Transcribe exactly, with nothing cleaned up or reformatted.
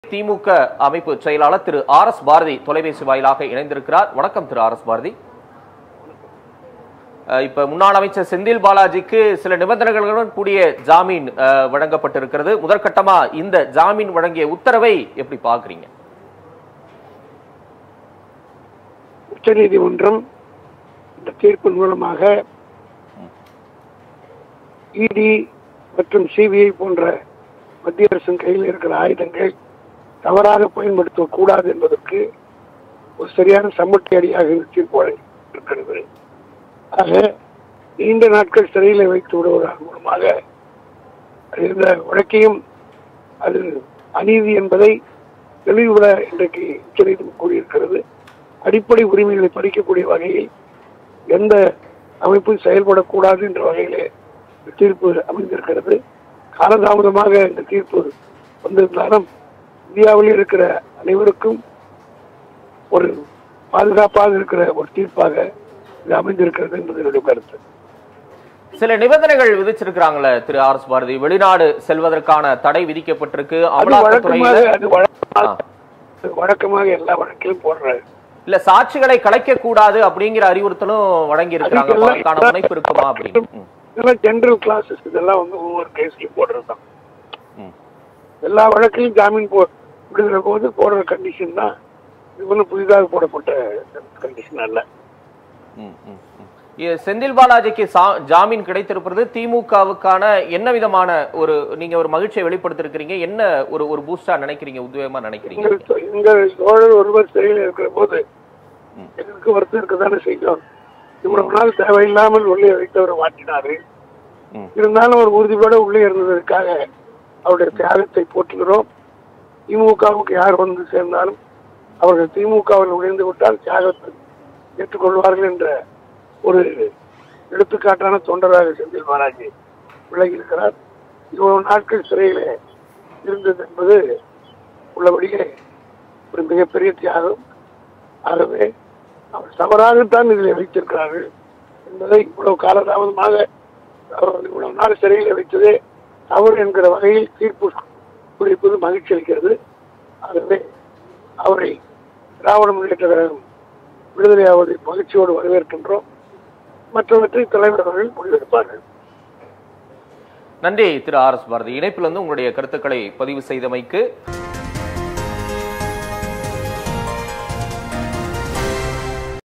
திமுக அமைப்பு செயலாளர் திரு R S Bharathi தொலைபேசி வாயிலாக இணைந்திருக்கிறார். வணக்கம் திரு ஆர் எஸ் பாரதி. இப்ப முன்னாள் அமைச்சர் செந்தில் பாலாஜிக்கு சில நிபந்தனைகளுடன் கூடிய ஜாமீன் வழங்கப்பட்டிருக்கிறது. முதற்கட்டமா இந்த ஜாமீன் வழங்கிய உத்தரவை எப்படி பாக்குறீங்க? உச்சநீதிமன்றம் இந்த தீர்ப்பின் மூலமாக இடி மற்றும் சிபிஐ போன்ற மத்திய அரசின் கையில் இருக்கிற ஆயுதங்கள் தவறாக பயன்படுத்தக்கூடாது என்பதற்கு ஒரு சரியான சம்மட்டி அடியாக தீர்ப்பு வழங்கியிருக்கிறது. ஆக நீண்ட நாட்கள் சிறையில் வைத்து விடுவதன் மூலமாக இந்த வழக்கையும் அது அநீதி என்பதை தெளிவுபட இன்றைக்கு உச்சநீதிமன்றம் கூறியிருக்கிறது. அடிப்படை உரிமைகளை பறிக்கக்கூடிய வகையில் எந்த அமைப்பும் செயல்படக்கூடாது என்ற வகையிலே தீர்ப்பு அமைந்திருக்கிறது. காலதாமதமாக இந்த தீர்ப்பு வந்திருந்தாலும் இந்தியாவில் இருக்கிற அனைவருக்கும் ஒரு பாதுகாப்பாக இருக்கிற ஒரு தீர்ப்பாக இது அமைந்திருக்கிறது என்பது என்னுடைய கருத்து. சில நிபந்தனைகள் விதிச்சிருக்கிறாங்களே திரு ஆர் எஸ் பாரதி, வெளிநாடு செல்வதற்கான தடை விதிக்கப்பட்டிருக்கு. வழக்கமாக எல்லா வழக்கிலும் போடுற இல்ல சாட்சிகளை கலைக்க கூடாது அப்படிங்கிற அறிவுறுத்தலும் வழங்கி இருக்கிறாங்க. முனைப்பு இருக்குமா அப்படின்னு இதெல்லாம் ஜெனரல் கிளாஸஸ், இதெல்லாம் வந்து ஒவ்வொரு கேஸ்லயும் போடுறதுதான். எல்லா வழக்கிலும் ஜாமீன் போ விடுகிற போது போடுற கண்டிஷன் தான். இது ஒன்றும் புதிதாக போடப்பட்ட கண்டிஷன் அல்ல. செந்தில் பாலாஜிக்கு ஜாமீன் கிடைத்திருப்பது திமுகவுக்கான என்ன விதமான ஒரு நீங்க ஒரு மகிழ்ச்சியை வெளிப்படுத்திருக்கிறீங்க? என்ன ஒரு ஒரு பூஸ்டா நினைக்கிறீங்க, உத்வேகமா நினைக்கிறீங்க? எங்கள் தோழர் ஒருவர் சிறையில் இருக்கிற போது எங்களுக்கு வருத்தம் இருக்கதானே செய்தோம். இவ்வளவு நாள் தேவையில்லாமல் உள்ளே வைத்தவரை மாற்றினாரு. இருந்தாலும் ஒரு உறுதியோட உள்ளே இருந்ததற்காக அவருடைய தியாகத்தை போற்றுகிறோம். திமுகவுக்கு யார் வந்து சேர்ந்தாலும் அவர்கள் திமுகவில் நுழைந்து விட்டால் தியாகத்தை ஏற்றுக்கொள்வார்கள் என்ற ஒரு எடுத்துக்காட்டான தொண்டராக செந்தில் பாலாஜி விலகி இருக்கிறார். இவ்வளவு நாட்கள் சிறையிலே இருந்தது என்பது உள்ளபடியே ஒரு மிகப்பெரிய தியாகம். ஆகவே அவர் தவறாகத்தான் இதில் வைத்திருக்கிறார்கள் என்பதை இவ்வளவு காலதாமதமாக அவர்கள் இவ்வளவு நாள் சிறையில் வைத்ததே தவறு என்கிற வகையில் தீர்ப்பு குறிப்பது மகிழ்ச்சி அளிக்கிறது. ஆகவே அவரை திராவிட முன்னேற்ற கழகம் விடுதலையாவதை மகிழ்ச்சியோடு வரவேற்கின்றோம். மற்றவற்றை தலைவர்கள் முடிவெடுப்பார்கள். நன்றி திரு ஆர் எஸ் பாரதி. இணைப்பில் வந்து உங்களுடைய கருத்துக்களை பதிவு செய்தமைக்கு.